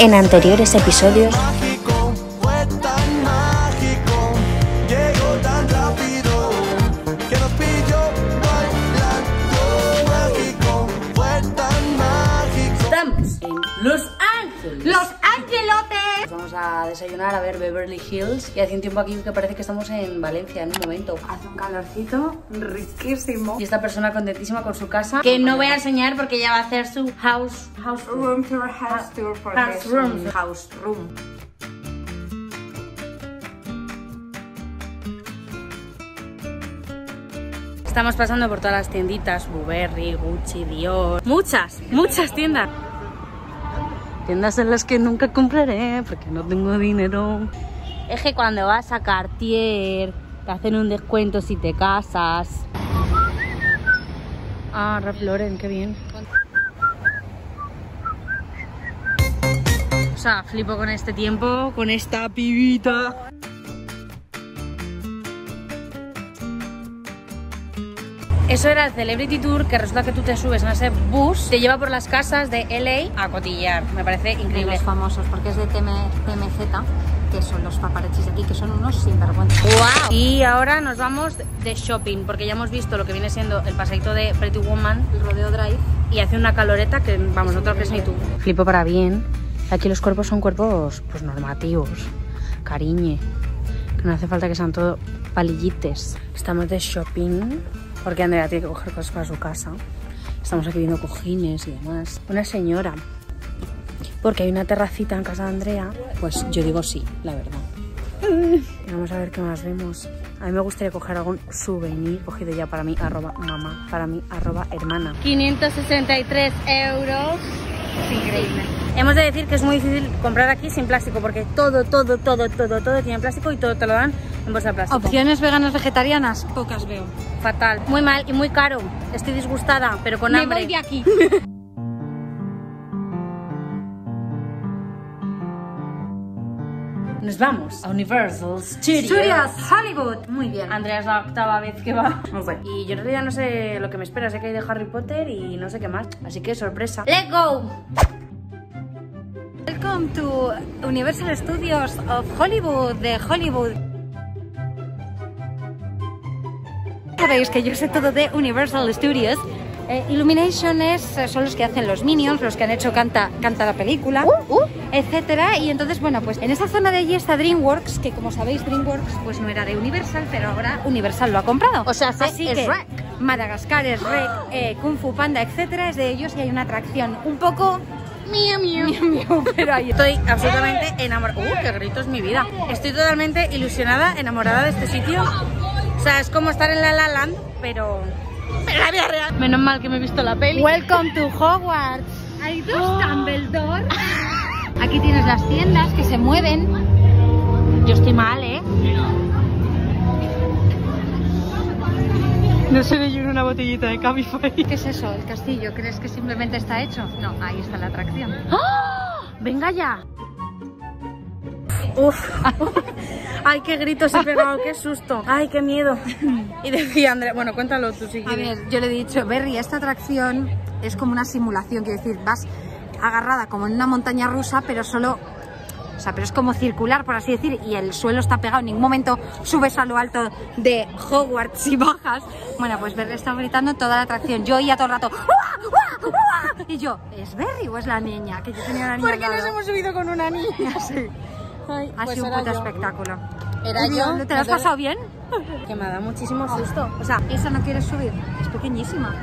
en anteriores episodios. Estamos en Los Ángeles. ¡Los Angelotes! Vamos a desayunar a ver Beverly Hills. Y hace un tiempo aquí que parece que estamos en Valencia en un momento. Hace un calorcito riquísimo. Y esta persona contentísima con su casa, que no voy a enseñar porque ya va a hacer su house Room tour, house tour, porque house es room. un house room. Estamos pasando por todas las tienditas, Burberry, Gucci, Dior, muchas tiendas. Tiendas en las que nunca compraré porque no tengo dinero. Es que cuando vas a Cartier te hacen un descuento si te casas. Ah, Ralph Lauren, qué bien. O sea, flipo con este tiempo, con esta pibita. Eso era el Celebrity Tour, que resulta que tú te subes en ese bus, te lleva por las casas de LA a cotillar. Me parece increíble. Los famosos, porque es de TMZ, que son los paparazzis de aquí, que son unos sinvergüenza. ¡Wow! Y ahora nos vamos de shopping, porque ya hemos visto lo que viene siendo el paseito de Pretty Woman, El Rodeo Drive. y hace una caloreta que, vamos, no te lo crees ni tú. Flipo para bien. Aquí los cuerpos son cuerpos, pues, normativos. Cariñe. Que no hace falta que sean todo palillites. Estamos de shopping, porque Andrea tiene que coger cosas para su casa. Estamos aquí viendo cojines y demás. Una señora, porque hay una terracita en casa de Andrea, pues yo digo sí, la verdad. Vamos a ver qué más vemos. A mí me gustaría coger algún souvenir cogido ya para mí, @mamá, para mí, @hermana. 563 euros. Es increíble. Hemos de decir que es muy difícil comprar aquí sin plástico, porque todo tiene plástico y todo te lo dan en bolsa de plástico. Opciones veganas vegetarianas, pocas veo. Fatal. Muy mal y muy caro. Estoy disgustada, pero con hambre. Me voy de aquí. Nos vamos a Universal Studios Hollywood. Muy bien. Andrea es la octava vez que va. Muy bueno. Y yo en realidad no sé lo que me espera. Sé que hay de Harry Potter y no sé qué más. Así que sorpresa. ¡Let's go! Welcome to Universal Studios of Hollywood, de Hollywood. Sabéis que yo sé todo de Universal Studios. Illumination son los que hacen los Minions, los que han hecho Canta la película, etcétera. Y entonces, bueno, pues en esa zona de allí está DreamWorks, que como sabéis DreamWorks pues no era de Universal, pero ahora Universal lo ha comprado. O sea, así es que Shrek. Madagascar es Shrek, Kung Fu Panda, etcétera, es de ellos, y hay una atracción un poco miau, pero ahí Estoy absolutamente enamorada. ¡Qué grito es mi vida! Estoy totalmente ilusionada, enamorada de este sitio. O sea, es como estar en La La Land, pero la vida real. Menos mal que me he visto la peli. Welcome to Hogwarts. Hay dos Dumbledore. Aquí tienes las tiendas que se mueven. Yo estoy mal, ¿eh? No seré yo en una botellita de Cabify. ¿Qué es eso? ¿El castillo? ¿Crees que simplemente está hecho? No, ahí está la atracción. ¡Oh! ¡Venga ya! ¡Uf! ¡Ay, qué gritos he pegado! ¡Qué susto! ¡Ay, qué miedo! Y decía Andrea, bueno, cuéntalo tú si quieres. A ver, yo le he dicho, Berry, esta atracción es como una simulación, quiero decir, vas agarrada como en una montaña rusa, pero solo... O sea, pero es como circular, por así decir, y el suelo está pegado. En ningún momento subes a lo alto de Hogwarts y bajas. Bueno, pues Berry está gritando toda la atracción. Yo oía todo el rato, ¡Uah, uah, uah! Y yo, ¿es Berry o es la niña? Que yo tenía una niña ¿Por qué nos hemos subido con una niña? Sí. Ay, Ha pues sido un era puto yo. espectáculo. Era yo. ¿Te lo has pasado bien? Que me ha dado muchísimo susto. O sea, ¿esa no quieres subir? Es pequeñísima.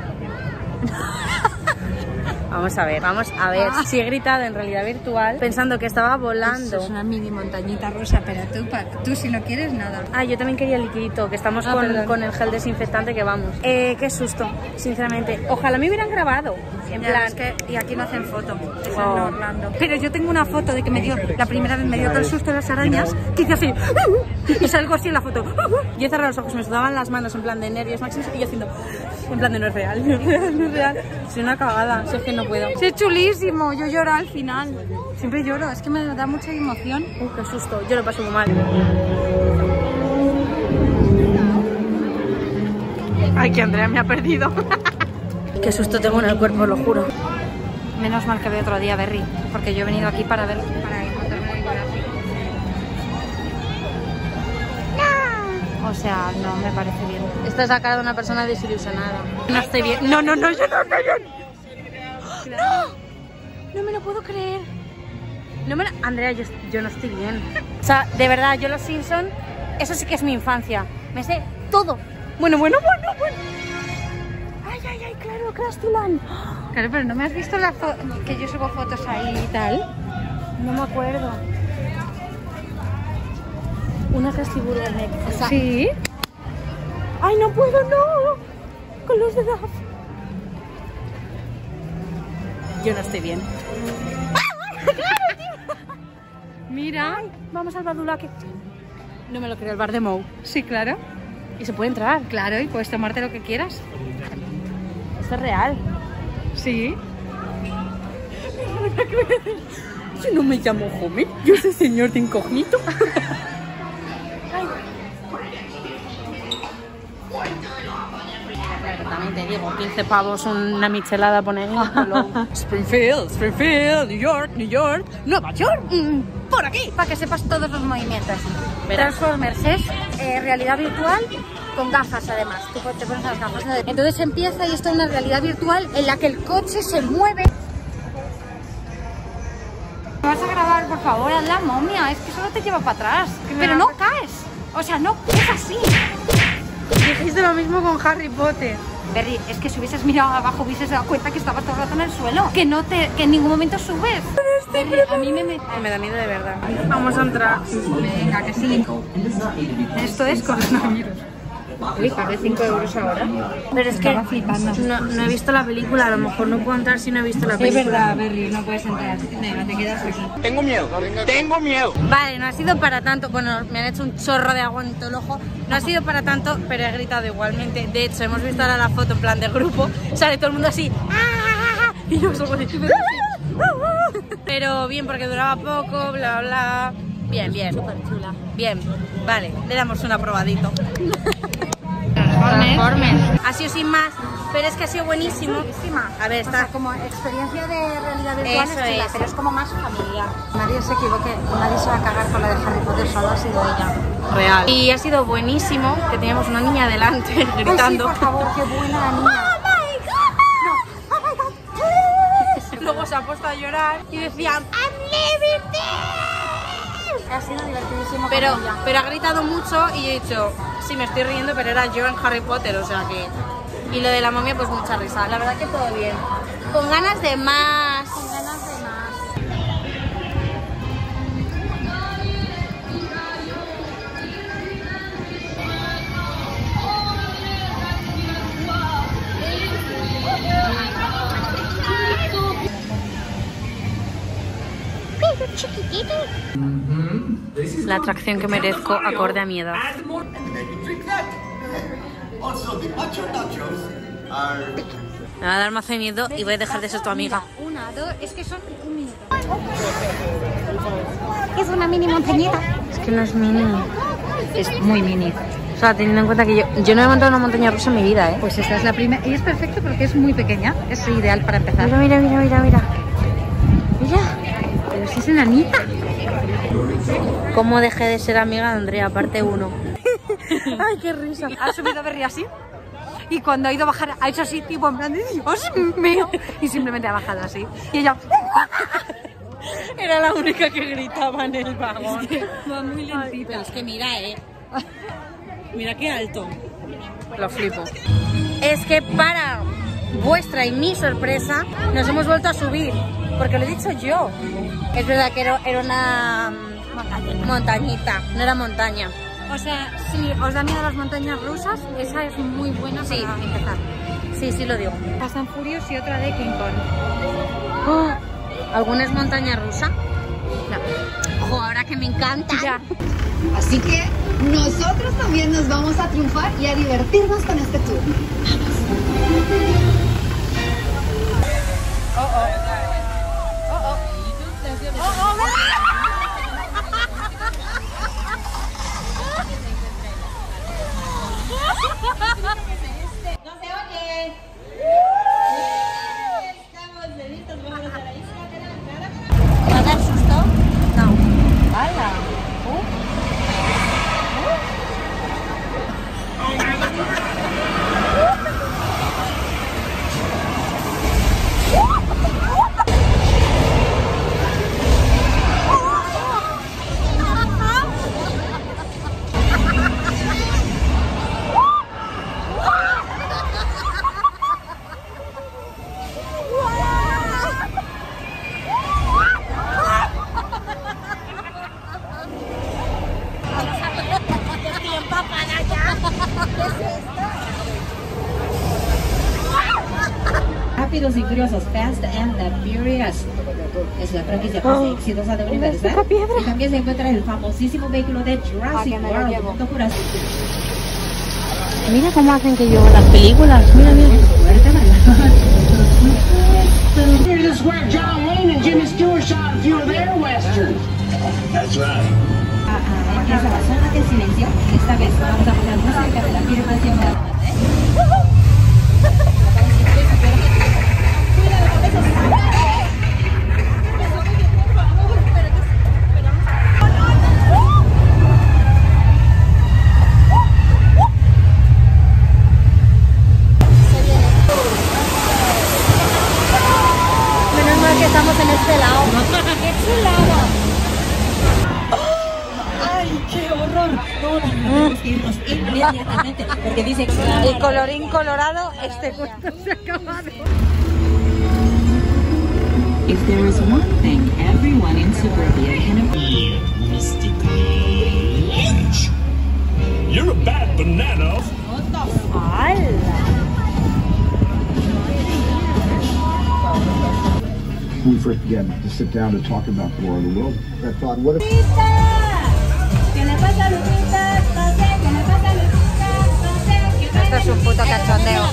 Vamos a ver si he gritado en realidad virtual pensando que estaba volando. Es una mini montañita rusa, pero tú si no quieres nada. Ah, yo también quería el liquidito, que estamos con el gel desinfectante que vamos. Qué susto, sinceramente. Ojalá me hubieran grabado. En plan, es que y aquí no hacen foto, es Oh. en Orlando. Pero yo tengo una foto de que me dio, la primera vez me dio todo el susto de las arañas, que hice así, y salgo así en la foto. yo he cerrado los ojos, me sudaban las manos en plan de nervios máximos y yo haciendo, en plan de no es real, no es real, no es real. Soy una cagada, si es que no puedo. Sí, es chulísimo, yo lloro al final. Siempre lloro, es que me da mucha emoción. Qué susto, yo lo paso muy mal. Ay, que Andrea me ha perdido. Qué susto tengo en el cuerpo, lo juro. Menos mal que veo otro día, Berry, porque yo he venido aquí para encontrarme el Jurassic. ¡No! O sea, no me parece bien. Esta es la cara de una persona desilusionada. No estoy bien. No, yo no estoy bien. ¡No! No me lo puedo creer. Andrea, yo no estoy bien. O sea, de verdad, yo los Simpson, eso sí que es mi infancia. Me sé todo. Bueno. Ay, claro, Crash-Tulan. Claro, pero no me has visto que yo subo fotos ahí y tal. No me acuerdo. Una Crash-Burger. O sea, ¿Sí? ¡Ay, no puedo, no! Con los de Duff. Yo no estoy bien. Mira. Ay, vamos al Badulaque. No me lo creo, el bar de Mou. Sí, claro. Y se puede entrar. Claro, y puedes tomarte lo que quieras. Esto es real. Sí. Yo no me llamo Homer, yo soy señor de incógnito. También te digo, 15 pavos una michelada pone ahí. Springfield, New York, Nueva York, por aquí. Para que sepas todos los movimientos. Verás. Transformers es realidad virtual con gafas además. Tú te pones las gafas. Entonces empieza y esto es una realidad virtual en la que el coche se mueve. ¿Me vas a grabar, por favor? Haz la momia, es que solo te lleva para atrás. Pero no caes. O sea, no, es así. Dijiste lo mismo con Harry Potter. Berry, es que si hubieses mirado abajo hubieses dado cuenta que estaba todo el rato en el suelo. Que en ningún momento subes. Berry, a mí me da miedo de verdad. Vamos a entrar. Venga, que sí. Esto es coronavirus. Uy, pagué 5 euros ahora. Pero es que Estaba flipando. no he visto la película, a lo mejor no puedo entrar si no he visto la película. Es verdad, Berry, no puedes entrar. Venga, te quedas aquí. Tengo miedo. Vale, no ha sido para tanto. Bueno, me han hecho un chorro de agua en todo el ojo. No ha sido para tanto, pero he gritado igualmente. De hecho, hemos visto ahora la foto en plan de grupo. Sale todo el mundo así. ¡Ah! Y yo somos así. Pero bien, porque duraba poco, bla, bla. Bien. Súper chula. Bien, vale, le damos un aprobadito. Transformers. Ha sido sin más, pero es que ha sido buenísimo. A ver, está como experiencia de realidad virtual, Eso es chula, es. pero es como más familiar. Nadie se equivoque, nadie se va a cagar con la de Harry Potter, solo ha sido ella. real. Y ha sido buenísimo que teníamos una niña delante gritando. Ay, sí, por favor, qué buena la niña. Luego se ha puesto a llorar y decían I'm leaving this. Ha sido divertidísimo. Pero ha gritado mucho y he dicho, sí, me estoy riendo, pero era yo en Harry Potter, o sea que... Y lo de la momia, pues mucha risa. La verdad que todo bien. Con ganas de más. Con ganas de más. La atracción que merezco acorde a mi edad. Me va a dar más miedo y voy a dejar de ser tu amiga. Una, dos, es que son un minuto. Es una mini montañita. Es que no es mini. Es muy mini. O sea, teniendo en cuenta que yo no he montado una montaña rusa en mi vida, ¿eh? Pues esta es la primera. Y es perfecto porque es muy pequeña. Es ideal para empezar. Mira. Mira. Pero si es enanita. ¿Cómo dejé de ser amiga de Andrea? Parte 1. Ay, qué risa. Ha subido a Berry así. Y cuando ha ido a bajar, ha hecho así, tipo en plan de Dios mío. Y simplemente ha bajado así. Y ella. Era la única que gritaba en el vagón. Va muy lentita. Pero es que mira, mira qué alto. Lo flipo. Es que para vuestra y mi sorpresa, nos hemos vuelto a subir. Porque lo he dicho yo. Es verdad que era una montañita, no era montaña. O sea, si os da miedo las montañas rusas, esa es muy buena para empezar. Sí, lo digo. Fast and Furious y otra de King Kong. Oh, ¿alguna es montaña rusa? No. Ojo, ahora que me encanta. Ya. Así que nosotros también nos vamos a triunfar y a divertirnos con este tour. ¡No se oye! Estamos listos, vamos a Rápidos y Furiosos, Fast and the Furious. Es la franquicia más exitosa de Universal. Y también se encuentra el famosísimo vehículo de Jurassic World. Mundo Jurásico. Mira cómo hacen que yo las películas. Mira, mira. This is where John Wayne and Jimmy Stewart shot a few of their westerns. That's right. Empieza la zona de silencio. Esta vez vamos a poner música de la afirmación de la Que estamos en este lado. ¡Qué chulada! ¡Ay, qué horror! No, tenemos que irnos inmediatamente porque dice que... Y colorín colorado, este cuento se ha acabado. If there is one thing everyone in suburbia can You mystical Lynch. You're a bad banana. We first began to sit down to talk about the War of the Worlds, I thought, what if... Esto es un puto cachondeo.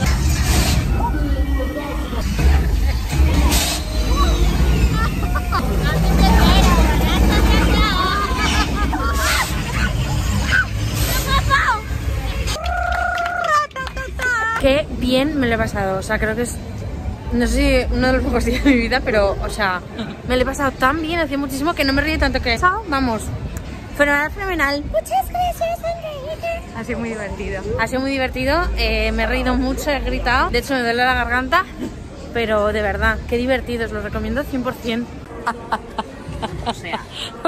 Qué bien me lo he pasado. O sea, creo que es... No sé si uno de los pocos días de mi vida, pero, o sea, me lo he pasado tan bien, hacía muchísimo que no me río tanto que... Vamos, fenomenal, fenomenal. Muchas gracias, Andreita. Ha sido muy divertido. Ha sido muy divertido, me he reído mucho, he gritado. De hecho, me duele la garganta, pero de verdad, qué divertido, os lo recomiendo 100%. O sea.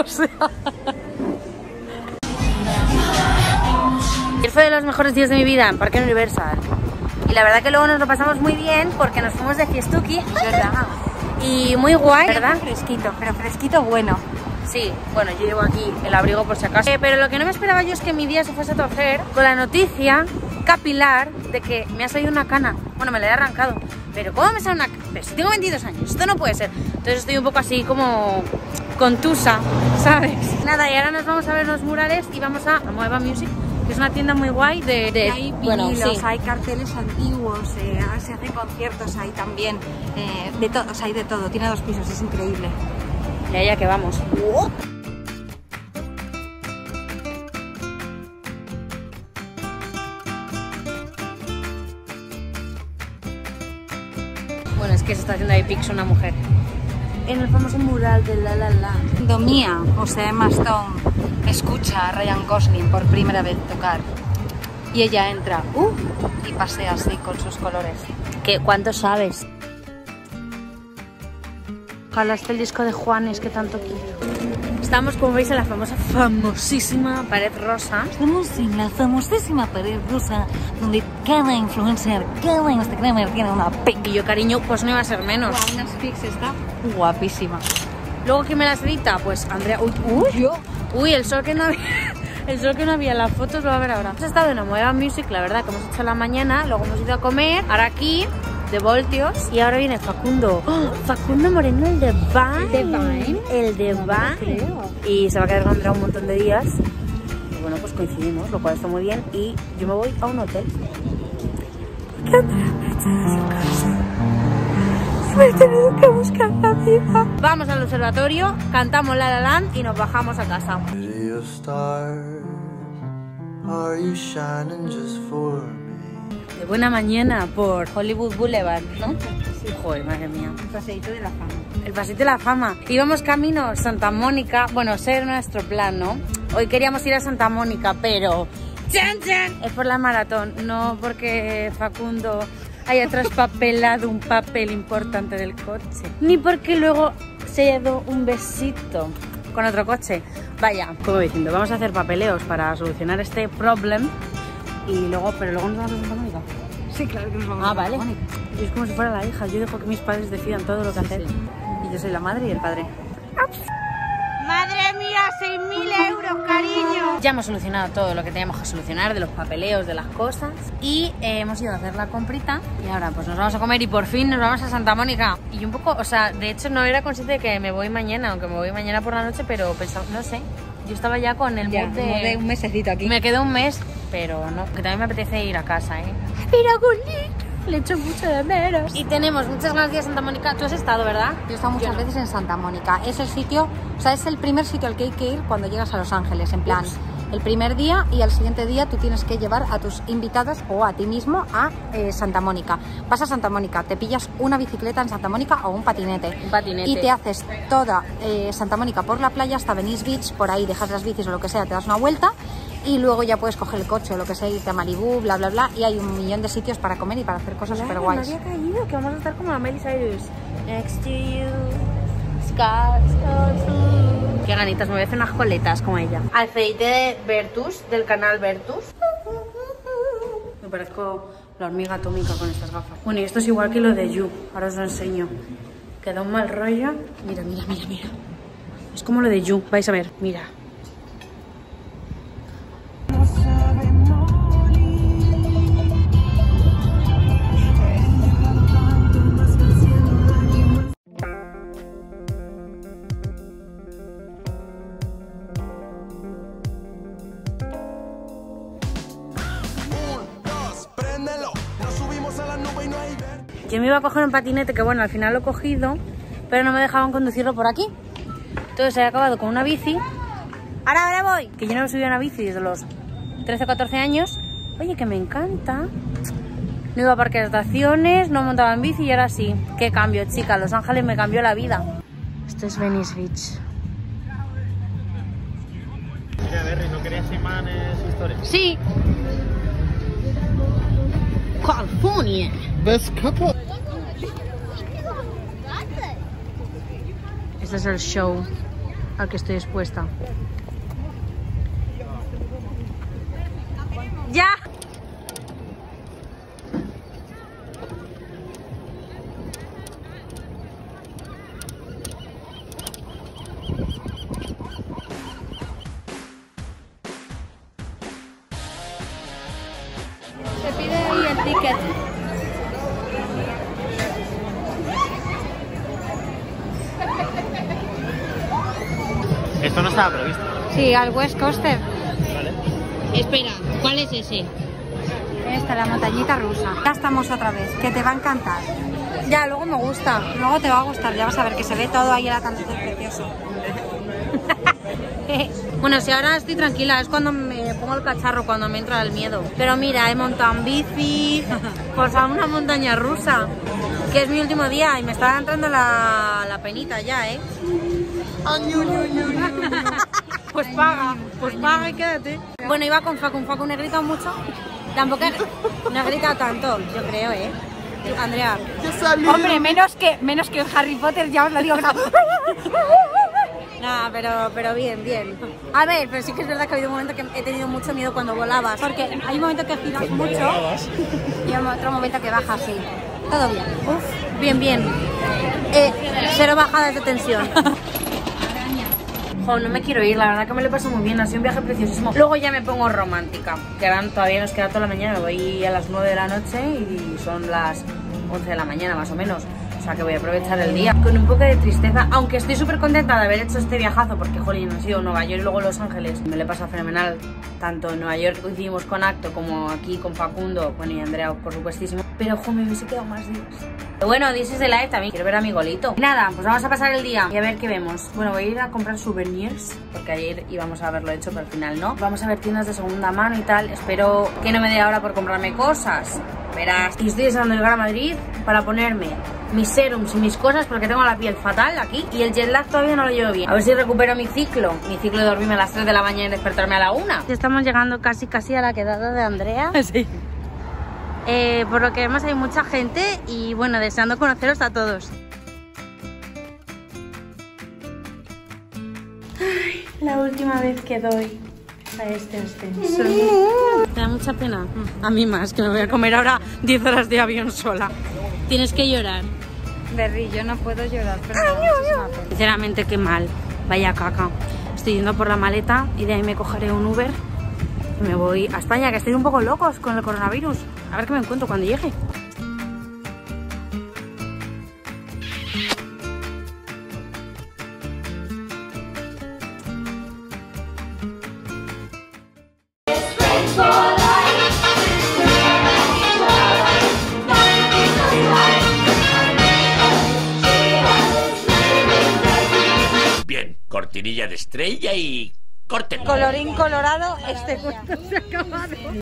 Ayer fue de los mejores días de mi vida en Parque Universal. Y la verdad que luego nos lo pasamos muy bien porque nos fuimos de fiestuki, ¿verdad? Y muy guay, ¿verdad? Pero fresquito bueno. Sí, bueno, yo llevo aquí el abrigo por si acaso. Pero lo que no me esperaba yo es que mi día se fuese a torcer con la noticia capilar de que me ha salido una cana. Bueno, me la he arrancado. Pero ¿cómo me sale una cana? Pero si tengo 22 años, esto no puede ser. Entonces estoy un poco así como contusa, ¿sabes? Nada, y ahora nos vamos a ver los murales y vamos a Amoeba Music, que es una tienda muy guay de Hay bueno, vinilos, sí. hay carteles antiguos, se hacen conciertos ahí también. De todo, o sea, hay de todo. Tiene 2 pisos, es increíble. Y allá que vamos. Bueno, es que se está haciendo ahí pics una mujer. En el famoso mural de La La La. Cuando Mia, o sea, Emma Stone, escucha a Ryan Gosling por primera vez tocar y ella entra y pasea así con sus colores. ¿Cuánto sabes? Ojalá esté el disco de Juanes que tanto quiero. Estamos, como veis, en la famosísima pared rosa. Estamos en la famosísima pared rosa donde cada influencer, cada instagramer tiene una pic. Y yo, cariño, pues no iba a ser menos. Unas pics está guapísima. Luego, ¿quién me las edita? Pues Andrea. Uy, el sol que no había. El sol que no había en las fotos lo va a ver ahora. Hemos estado en Amoeba Music, la verdad, que hemos hecho la mañana. Luego hemos ido a comer. Ahora aquí, de Voltios. Y ahora viene Facundo. ¡Oh! Facundo Moreno, el de Vine. El de Vine. Y se va a quedar con Andrea un montón de días. Y bueno, pues coincidimos, lo cual está muy bien. Y yo me voy a un hotel. Porque Andrea me ha echado de su casa. Me he tenido que buscar la vida. Vamos al observatorio, cantamos La La Land y nos bajamos a casa. De buena mañana por Hollywood Boulevard, ¿no? Sí. Joder, madre mía. El paseíto de la fama. El pasito de la fama. Íbamos camino Santa Mónica. Bueno, ese era nuestro plan, ¿no? Hoy queríamos ir a Santa Mónica, pero... ¡Chan, chan! Es por la maratón, no porque Facundo haya traspapelado un papel importante del coche. Ni porque luego se haya dado un besito con otro coche. Vaya, como diciendo, vamos a hacer papeleos para solucionar este problema. Y luego, pero luego nos vamos a Santa Mónica. Sí, claro que nos vamos Ah, a vale. Santa Mónica. Yo es como si fuera la hija. Yo dejo que mis padres decidan todo lo que hacer. Y yo soy la madre y el padre. ¡Madre mía! ¡Se 6.000 euros, cariño. Ya hemos solucionado todo lo que teníamos que solucionar, de los papeleos, de las cosas. Y hemos ido a hacer la comprita. Y ahora pues nos vamos a comer y por fin nos vamos a Santa Mónica. Y un poco, o sea, de hecho no era consciente de que me voy mañana, aunque me voy mañana por la noche, pero pensaba, no sé. Yo estaba ya con el mood de un mesecito aquí. Me quedó un mes, pero no, que también me apetece ir a casa, ¿eh? Pero le echo mucho de menos. Y tenemos muchas ganas de ir a Santa Mónica. Tú has estado, ¿verdad? Yo he estado muchas veces en Santa Mónica. Es el sitio, o sea, es el primer sitio al que hay que ir cuando llegas a Los Ángeles. En plan, el primer día y al siguiente día tú tienes que llevar a tus invitados o a ti mismo a Santa Mónica. Vas a Santa Mónica, te pillas una bicicleta en Santa Mónica o un patinete. Un patinete. Y te haces toda Santa Mónica por la playa hasta Venice Beach, por ahí dejas las bicis o lo que sea, te das una vuelta. Y luego ya puedes coger el coche o lo que sea, irte a Malibú, bla, bla, bla. Y hay un millón de sitios para comer y para hacer cosas súper guays. Me había caído que vamos a estar como a Miley Cyrus. Next to you, scars, scars. Qué ganitas, me voy a hacer unas coletas como ella. Aceite de Vertus, del canal Vertus. Me parezco la hormiga atómica con estas gafas. Bueno, y esto es igual que lo de You. Ahora os lo enseño. Queda un mal rollo. Mira, mira, mira, mira. Es como lo de You. Vais a ver, mira. Yo me iba a coger un patinete, que bueno, al final lo he cogido, pero no me dejaban conducirlo por aquí. Entonces he acabado con una bici. Ahora voy. Que yo no he subido a una bici desde los 13 o 14 años. Oye, que me encanta. No iba a parques de atracciones, no montaba en bici y ahora sí. Qué cambio, chica. Los Ángeles me cambió la vida. Esto es Venice Beach. Mira, Berry, ¿no querías imanes históricos? Sí. California. Best couple. Este es el show al que estoy expuesta. ¡Ya! Se pide ahí el ticket. Esto no estaba previsto. Sí, al West Coaster. Espera, ¿cuál es ese? Esta, la montañita rusa. Ya estamos otra vez, que te va a encantar. Ya, luego me gusta. Luego te va a gustar, ya vas a ver que se ve todo ahí el atardecer precioso. Bueno, si ahora estoy tranquila, es cuando me pongo el cacharro, cuando me entra el miedo. Pero mira, he montado en bici, pues a una montaña rusa, que es mi último día y me está entrando la penita ya, ¿eh? Pues paga y quédate. Bueno, iba con Facu no he gritado mucho. Tampoco no he gritado tanto, yo creo, ¿eh? Andrea. Hombre, menos que en Harry Potter, ya os lo digo. Nada, pero bien, bien. A ver, pero sí que es verdad que ha habido un momento que he tenido mucho miedo cuando volabas. Porque hay un momento que giras mucho y otro momento que bajas, sí. Todo bien. Uf, bien, bien. Cero bajadas de tensión. Jo, no me quiero ir, la verdad que me lo he pasado muy bien, ha sido un viaje preciosísimo. Luego ya me pongo romántica, que ahora todavía nos queda toda la mañana, me voy a las 9 de la noche y son las 11 de la mañana más o menos. O sea que voy a aprovechar el día con un poco de tristeza, aunque estoy súper contenta de haber hecho este viajazo, porque jolín, he sido Nueva York y luego Los Ángeles. Me lo he pasado fenomenal, tanto en Nueva York que coincidimos con Acto, como aquí con Facundo, bueno, y Andrea, por supuestísimo. Pero jo, me hubiese quedado más días. Pero bueno, this is the life también, quiero ver a mi golito. Y nada, pues vamos a pasar el día y a ver qué vemos. Bueno, voy a ir a comprar souvenirs, porque ayer íbamos a haberlo hecho, pero al final no. Vamos a ver tiendas de segunda mano y tal. Espero que no me dé ahora por comprarme cosas. Verás, y estoy deseando llegar a Madrid para ponerme mis serums y mis cosas, porque tengo la piel fatal aquí y el jet lag todavía no lo llevo bien. A ver si recupero mi ciclo de dormirme a las 3 de la mañana y despertarme a la 1. Estamos llegando casi a la quedada de Andrea. Sí. Por lo que vemos hay mucha gente y bueno, deseando conoceros a todos. Ay, la última vez que doy a este ascenso. ¿Te da mucha pena? A mí más, que me voy a comer ahora 10 horas de avión sola. Tienes que llorar. Berry, yo no puedo llorar, pero me da muchísima pena. Sinceramente, qué mal. Vaya caca. Estoy yendo por la maleta y de ahí me cogeré un Uber y me voy a España, que estoy un poco locos con el coronavirus. A ver qué me encuentro cuando llegue. Bien, cortinilla de estrella y... ¡córtenlo! Colorín colorado, este cuento se ha acabado.